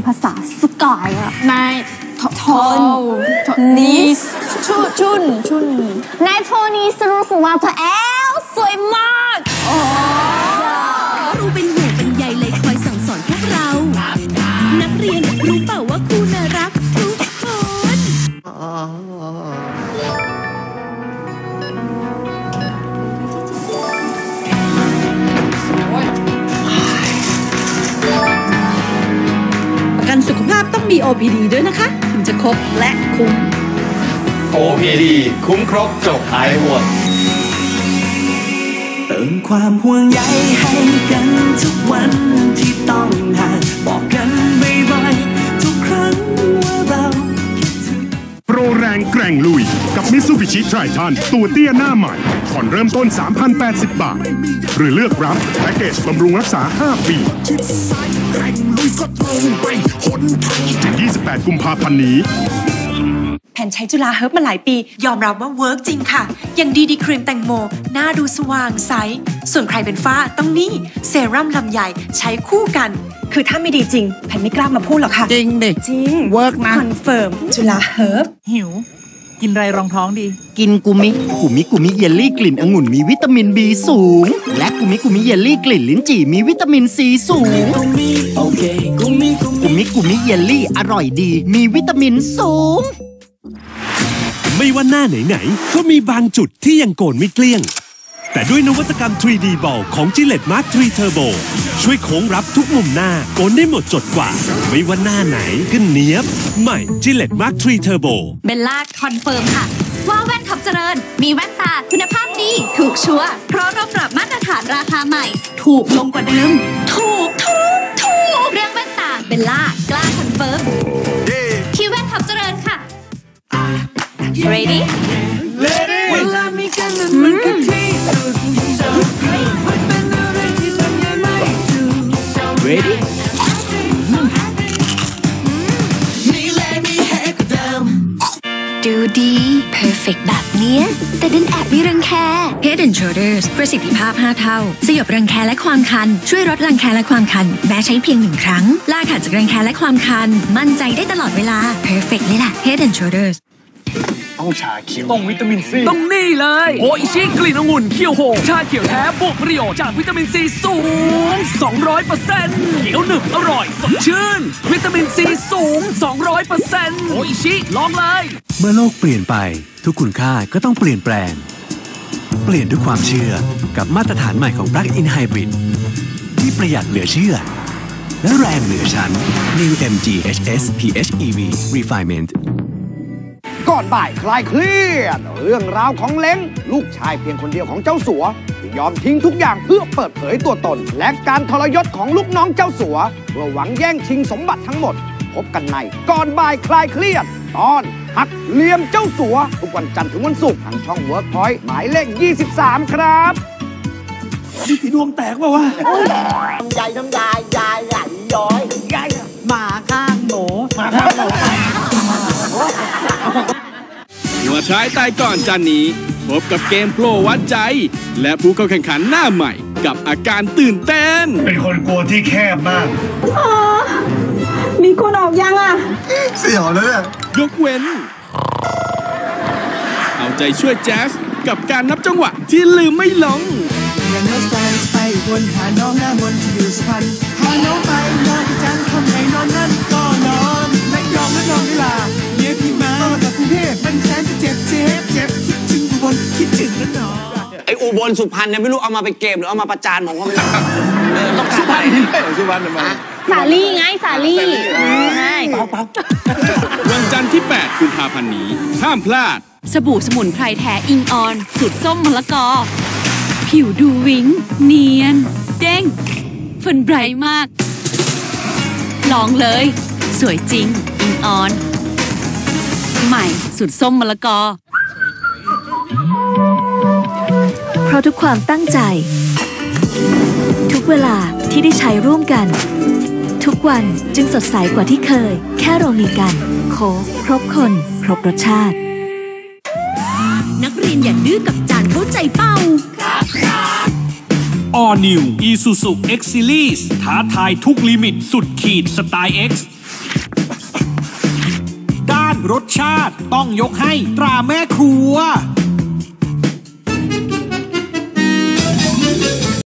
ภาษาสกายอะนายทนนิสชุนนายโทนิสรู้สึกว่าเธอสวยมากรู้เป็นห่วงเป็นใยเลยคอยสั่งสอนพวกเรานักเรียนรู้เปล่าว่าครูน่ารักทุกคนประกันสุขภาพต้องมี OPD ด้วยนะคะถึงจะครบและคุ้ม OPD คุ้มครบจบหายห่วงเติมความห่วงใยให้กันทุกวันที่ต้องห่างบอกกันบ่อยๆทุกครั้งว่าเราคิดถึงโปรแรงแกร่งลุยกับมิตซูบิชิไทรทันตัวเตี้ยหน้าใหม่ผ่อนเริ่มต้น 3,080 บาทหรือเลือกรับแพ็กเกจบำรุงรักษา 5 ปีถึง 28 กุมภาพันธ์นี้แผ่นใช้จุฬาเฮิร์บมาหลายปียอมรับว่าเวิร์กจริงค่ะอย่างดีครีมแตงโมหน้าดูสว่างใสส่วนใครเป็นฝ้าต้องนี่เซรั่มลำไยใช้คู่กันคือถ้าไม่ดีจริงแผ่นไม่กล้ามาพูดหรอกค่ะจริงดิจริงเวิร์กนะคอนเฟิร์มจุฬาเฮิร์บหิวกินไรรองท้องดีกินกุมิเยลลี่กลิ่นองุ่นมีวิตามิน B สูงและกุมิเยลลี่กลิ่นลิ้นจี่มีวิตามิน C สูงกุมิเยลลี่อร่อยดีมีวิตามินสูงไม่ว่าหน้าไหนๆก็มีบางจุดที่ยังโกนไม่เกลี้ยงแต่ด้วยนวัตกรรม 3D Ball ของ Gillette Mark 3 Turbo ช่วยโค้งรับทุกมุมหน้าโกนได้หมดจดกว่าไม่ว่าหน้าไหนก็เนียบใหม่ Gillette Mark 3 Turbo เบลล่าคอนเฟิร์มค่ะว่าแว่นท็อปเจริญมีแว่นตาคุณภาพดีถูกชัวร์เพราะเราปรับมาตรฐานราคาใหม่ถูกลงกว่าเดิมถูกเรื่องแว่นตาเบลล่ากล้าคอนเฟิร์มที่แว่นท็อปเจริญค่ะReady? Ready? เวลามีกันมันก็ที่สุดมันเป็นอะไรที่ทำยังไม่ถูก Ready? มีแรงมีแฮกเดิมดูดี perfect แบบเนี้ยแต่ดันแอบมีรังแค Head and Shoulders ประสิทธิภาพ 5 เท่าสยบรังแคและความคันช่วยลดรังแคและความคันแม้ใช้เพียง1 ครั้งลาขาดจากรังแคและความคันมั่นใจได้ตลอดเวลา perfect เลยล่ะ Head and Shoulders ต้องชาเขียวต้องวิตามินซีต้องนี่เลยโออิชิกลิ่นองุ่นเคียวโฮชาเขียวแท้บวกประโยชน์จากวิตามินซีสูง 200% เขียวหนึบอร่อยสดชื่นวิตามินซีสูง 200% โออิชิลองเลยเมื่อโลกเปลี่ยนไปทุกคุณค่าก็ต้องเปลี่ยนแปลงเปลี่ยนด้วยความเชื่อกับมาตรฐานใหม่ของ Plug-in Hybrid ที่ประหยัดเหลือเชื่อและแรงเหลือชั้น New MG HS PHEV Refinement ก่อนบ่ายคลายเครียดเรื่องราวของเล้งลูกชายเพียงคนเดียวของเจ้าสัวที่ยอมทิ้งทุกอย่างเพื่อเปิดเผยตัวตนและการทรยศของลูกน้องเจ้าสัวเพื่อหวังแย่งชิงสมบัติทั้งหมดพบกันในก่อนบ่ายคลายเครียดตอนหักเหลี่ยมเจ้าสัวทุกวันจันทร์ถึงวันศุกร์ทางช่อง Workpoint หมายเลข 23 ครับนี่สีดวงแตกป่าววะน้ำยายไหลย้อยหมาข้างหมูหัวท้ายตายก่อนจันนี้พบกับเกมโปรวัดใจและผู้เข้าแข่งขันหน้าใหม่กับอาการตื่นเต้นเป็นคนกลัวที่แคบมากมีคนออกยังอ่ะเสี่ยวเลยเนี่ยยกเว้นเอาใจช่วยแจ๊สกับการนับจังหวะที่ลืมไม่ลงอย่าเลิกใจไปวนหาน้องหน้ามนที่อยู่สุพรรณหาน้องไปนอนที่จันทร์ทำไงนอนนั่นก็นอนและยอมและนอนเวลาเย็บพี่มาจากกรุงเทพมันแสนจะเจ็บคิดถึงอุบลคิดถึงแล้วนอนไออุบลสุพรรณเนี่ยไม่รู้เอามาไปเกมหรือเอามาประจานผมก็ไม่รู้ต้องสุพรรณสุพรรณทำไมสาลี่ไงสาลี่ใช่วันจันทร์ที่ 8 กุมภาพันธ์นี้ห้ามพลาดสบู่สมุนไพรแท้อิงออนสูตรส้มมะละกอผิวดูวิ้งเนียนเด้งเฟิร์นไบรท์มากลองเลยสวยจริงอิงออนใหม่สูตรส้มมะละกอเพราะทุกความตั้งใจทุกเวลาที่ได้ใช้ร่วมกันทุกวันจึงสดใสกว่าที่เคยแค่เรามีกันโค้กครบคนครบรสชาตินักเรียนอย่าดื้อกับจานเข้าใจเป้า All New Isuzu X Series ท้าทายทุกลิมิตสุดขีดสไตล์ X รสชาติต้องยกให้ตราแม่ครัว